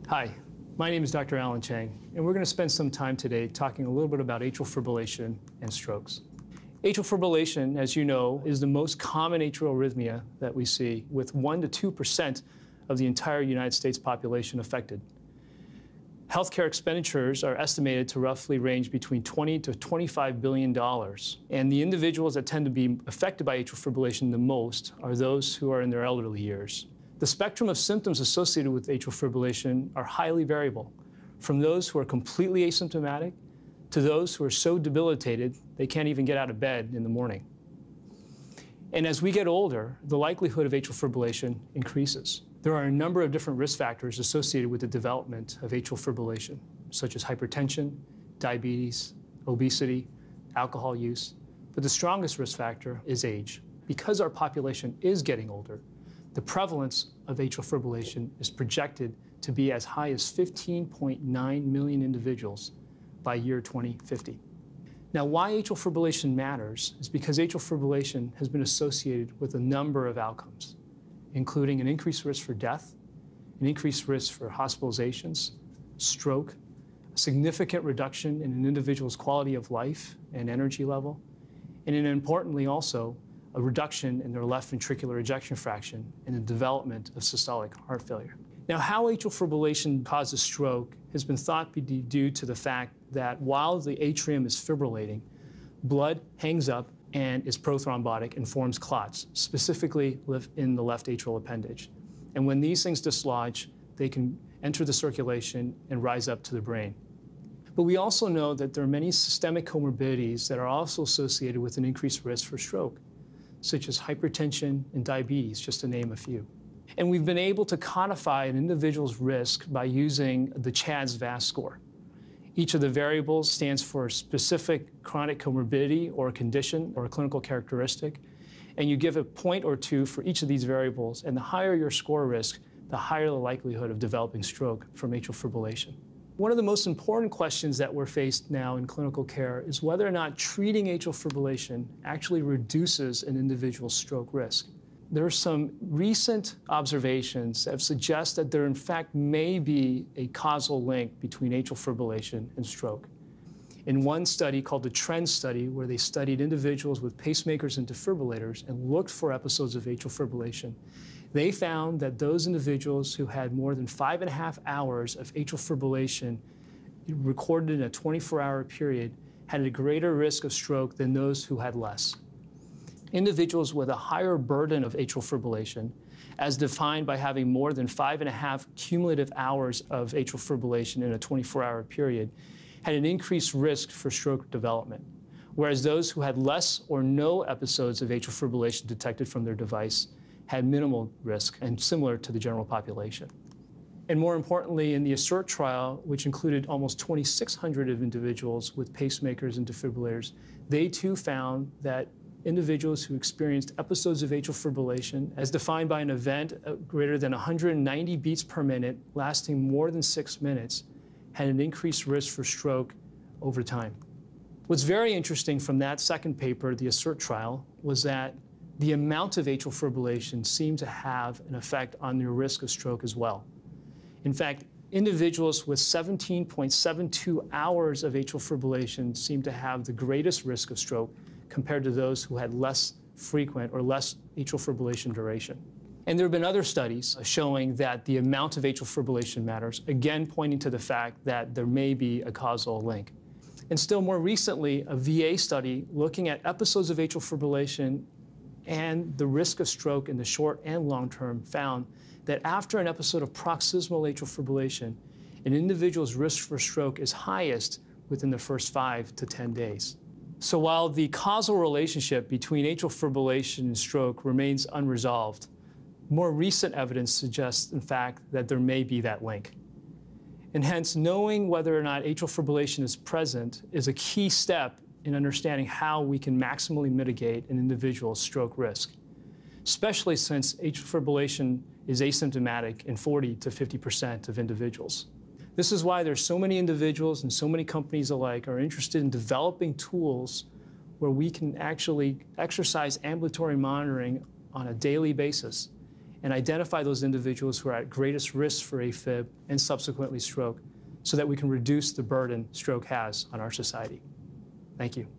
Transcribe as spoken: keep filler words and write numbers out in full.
Hi, my name is Doctor Alan Cheng, and we're going to spend some time today talking a little bit about atrial fibrillation and strokes. Atrial fibrillation, as you know, is the most common atrial arrhythmia that we see, with one to two percent of the entire United States population affected. Healthcare expenditures are estimated to roughly range between twenty to twenty-five billion dollars, and the individuals that tend to be affected by atrial fibrillation the most are those who are in their elderly years. The spectrum of symptoms associated with atrial fibrillation are highly variable, from those who are completely asymptomatic to those who are so debilitated they can't even get out of bed in the morning. And as we get older, the likelihood of atrial fibrillation increases. There are a number of different risk factors associated with the development of atrial fibrillation, such as hypertension, diabetes, obesity, alcohol use. But the strongest risk factor is age. Because our population is getting older, the prevalence of atrial fibrillation is projected to be as high as fifteen point nine million individuals by year twenty fifty. Now, why atrial fibrillation matters is because atrial fibrillation has been associated with a number of outcomes, including an increased risk for death, an increased risk for hospitalizations, stroke, a significant reduction in an individual's quality of life and energy level, and then importantly also, a reduction in their left ventricular ejection fraction and the development of systolic heart failure. Now, how atrial fibrillation causes stroke has been thought to be due to the fact that while the atrium is fibrillating, blood hangs up and is prothrombotic and forms clots, specifically in the left atrial appendage. And when these things dislodge, they can enter the circulation and rise up to the brain. But we also know that there are many systemic comorbidities that are also associated with an increased risk for stroke, such as hypertension and diabetes, just to name a few. And we've been able to codify an individual's risk by using the C H A D S V A S score. Each of the variables stands for a specific chronic comorbidity or a condition or a clinical characteristic, and you give a point or two for each of these variables, and the higher your score risk, the higher the likelihood of developing stroke from atrial fibrillation. One of the most important questions that we're faced now in clinical care is whether or not treating atrial fibrillation actually reduces an individual's stroke risk. There are some recent observations that suggest that there in fact may be a causal link between atrial fibrillation and stroke. In one study called the Cheng study, where they studied individuals with pacemakers and defibrillators and looked for episodes of atrial fibrillation, they found that those individuals who had more than five and a half hours of atrial fibrillation recorded in a twenty-four hour period had a greater risk of stroke than those who had less. Individuals with a higher burden of atrial fibrillation, as defined by having more than five and a half cumulative hours of atrial fibrillation in a twenty-four hour period, had an increased risk for stroke development, whereas those who had less or no episodes of atrial fibrillation detected from their device had minimal risk and similar to the general population. And more importantly, in the ASSERT trial, which included almost twenty-six hundred of individuals with pacemakers and defibrillators, they too found that individuals who experienced episodes of atrial fibrillation, as defined by an event greater than one hundred ninety beats per minute, lasting more than six minutes, had an increased risk for stroke over time. What's very interesting from that second paper, the ASSERT trial, was that the amount of atrial fibrillation seemed to have an effect on their risk of stroke as well. In fact, individuals with seventeen point seven two hours of atrial fibrillation seemed to have the greatest risk of stroke compared to those who had less frequent or less atrial fibrillation duration. And there have been other studies showing that the amount of atrial fibrillation matters, again pointing to the fact that there may be a causal link. And still more recently, a V A study looking at episodes of atrial fibrillation and the risk of stroke in the short and long term found that after an episode of paroxysmal atrial fibrillation, an individual's risk for stroke is highest within the first five to ten days. So while the causal relationship between atrial fibrillation and stroke remains unresolved, more recent evidence suggests, in fact, that there may be that link. And hence, knowing whether or not atrial fibrillation is present is a key step in understanding how we can maximally mitigate an individual's stroke risk, especially since atrial fibrillation is asymptomatic in forty to fifty percent of individuals. This is why there's so many individuals and so many companies alike are interested in developing tools where we can actually exercise ambulatory monitoring on a daily basis and identify those individuals who are at greatest risk for AFib and subsequently stroke so that we can reduce the burden stroke has on our society. Thank you.